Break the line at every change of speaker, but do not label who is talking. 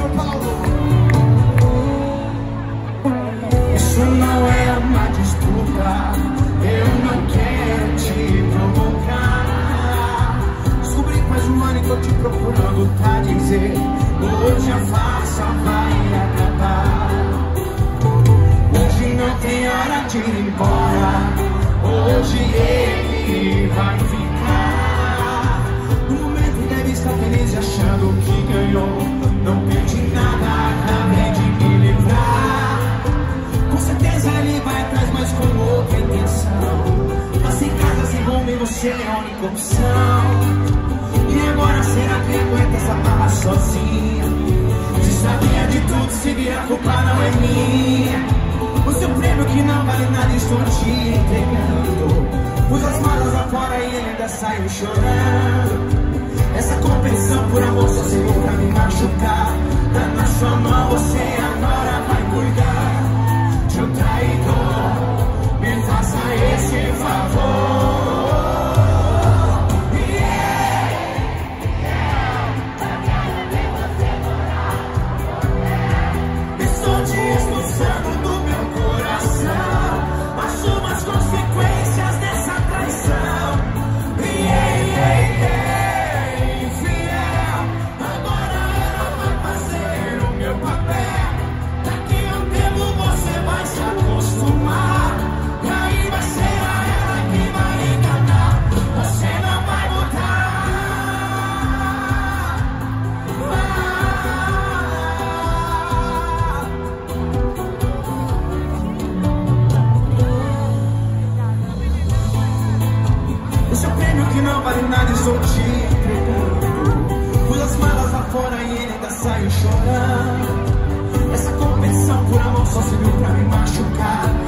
São Paulo. Isso não é uma desculpa, eu não quero te provocar. Descobri faz um ano que eu te procurando pra dizer: hoje a farsa vai acabar. Hoje não tem hora de ir embora. Hoje ele vai ficar. No momento deve estar feliz achando que ganhou. Não perdi nada, acabei de me livrar. Com certeza ele vai atrás, mas com outra intenção. Mas em casa se envolve, você é a única opção. E agora será que aguenta essa barra sozinha? Se sabia de tudo, se vira, a culpa não é minha. O seu prêmio que não vale nada estou te entregando. Pus as malas lá fora e ele ainda saiu chorando. Essa compensão por amor só serviu pra me machucar. Tá na sua mão, você agora vai cuidar de um traidor. Me faça esse favor. Estou te expulsando do meu coração. Assuma as consequências dessa traição. Infiel, agora ela vai fazer o meu papel. Daqui a um tempo você vai se acostumar. E aí vai ser a ela que vai enganar. Você não vai mudar. O seu prêmio que não vale nada estou te entregando. Pus as malas lá fora e ele ainda saiu chorando. Essa competição por amor só serviu pra me machucar.